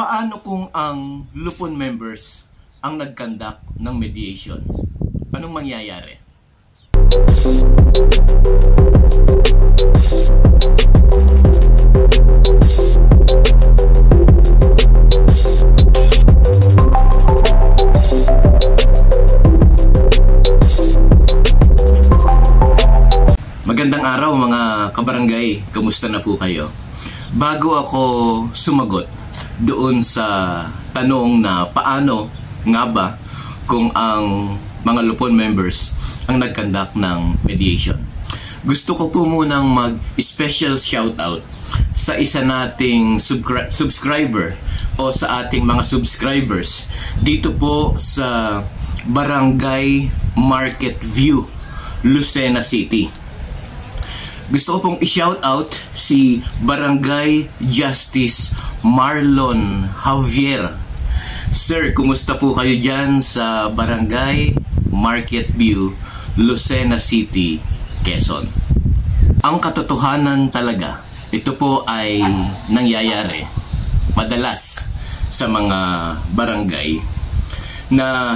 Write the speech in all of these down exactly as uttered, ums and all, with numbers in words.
Paano kung ang Lupon members ang nag-conduct ng mediation? Anong mangyayari? Magandang araw mga kabarangay, kamusta na po kayo? Bago ako sumagot doon sa tanong na paano nga ba kung ang mga Lupon members ang nag-conduct ng mediation, gusto ko po munang mag-special shoutout sa isa nating subscri subscriber o sa ating mga subscribers dito po sa Barangay Market View, Lucena City. Gusto ko pong i-shoutout si Barangay Justice Marlon Javier. Sir, kumusta po kayo dyan sa Barangay Market View, Lucena City, Quezon? Ang katotohanan talaga, ito po ay nangyayari madalas sa mga barangay na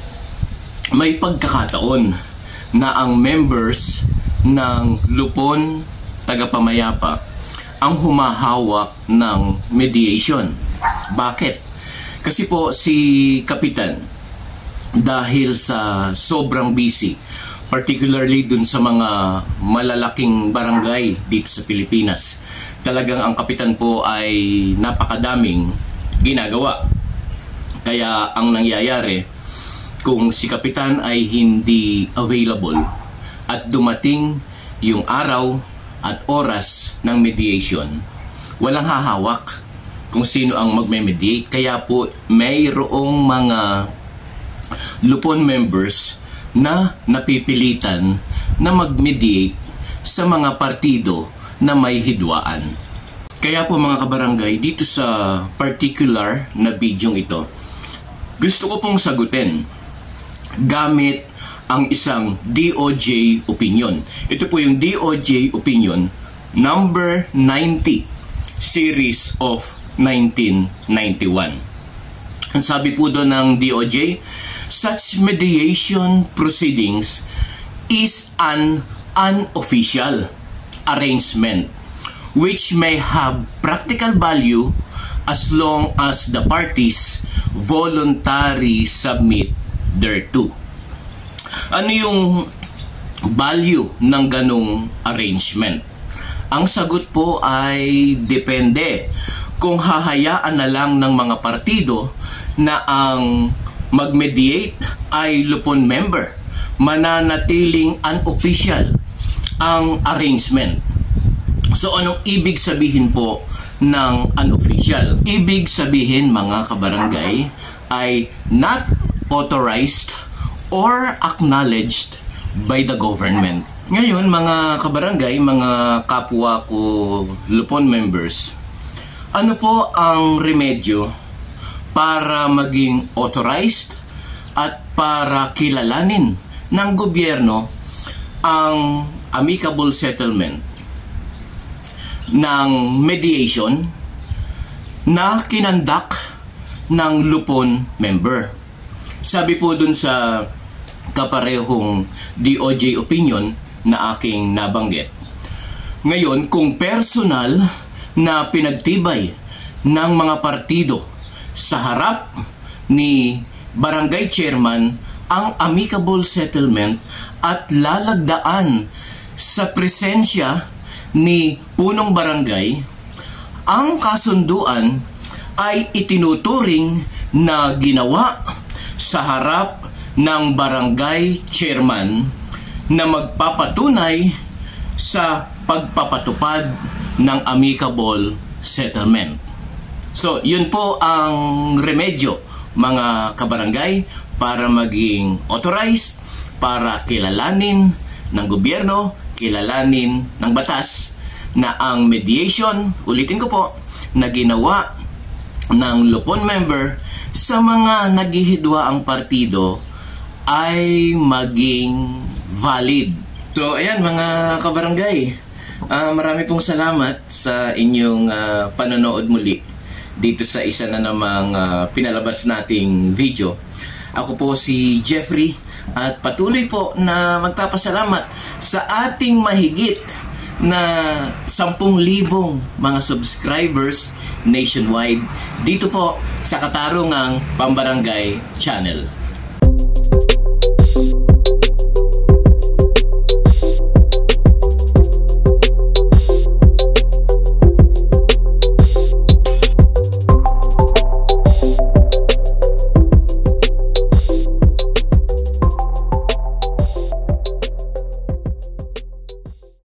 may pagkakataon na ang members ng Lupon tagapamayapa ang humahawak ng mediation. Bakit? Kasi po si Kapitan, dahil sa sobrang busy, particularly dun sa mga malalaking barangay dito sa Pilipinas, talagang ang Kapitan po ay napakadaming ginagawa. Kaya ang nangyayari, kung si Kapitan ay hindi available at dumating yung araw at oras ng mediation, walang hahawak kung sino ang magme-mediate. Kaya po mayroong mga Lupon members na napipilitan na mag-mediate sa mga partido na may hidwaan. Kaya po mga kabarangay, dito sa particular na video ito, gusto ko pong sagutin gamit ang isang D O J opinion. Ito po yung D O J opinion number ninety series of nineteen ninety-one. Ang sabi po doon ng D O J, such mediation proceedings is an unofficial arrangement which may have practical value as long as the parties voluntarily submit thereto. Ano yung value ng ganong arrangement? Ang sagot po ay depende. Kung hahayaan na lang ng mga partido na ang mag-mediate ay Lupon member, mananatiling unofficial ang arrangement. So anong ibig sabihin po ng unofficial? Ibig sabihin mga kabarangay ay not authorized or acknowledged by the government. Ngayon mga kabarangay, mga kapwa ko Lupon members, ano po ang remedyo para maging authorized at para kilalanin ng gobyerno ang amicable settlement ng mediation na kinandak ng Lupon member? Sabi po dun sa kaparehong D O J opinion na aking nabanggit. Ngayon, kung personal na pinagtibay ng mga partido sa harap ni barangay chairman ang amicable settlement at lalagdaan sa presensya ni punong barangay, ang kasunduan ay itinuturing na ginawa sa harap ng barangay chairman na magpapatunay sa pagpapatupad ng amicable settlement. So, yun po ang remedyo mga kabarangay para maging authorized, para kilalanin ng gobyerno, kilalanin ng batas na ang mediation, ulitin ko po, na ginawa ng Lupon member sa mga naghihidwa ang partido ay maging valid. So ayan mga kabarangay, uh, marami pong salamat sa inyong uh, panonood muli dito sa isa na namang uh, pinalabas nating video. Ako po si Jeffrey at patuloy po na magpapasalamat sa ating mahigit na sampung libong mga subscribers nationwide dito po sa Katarungang Pambarangay Channel.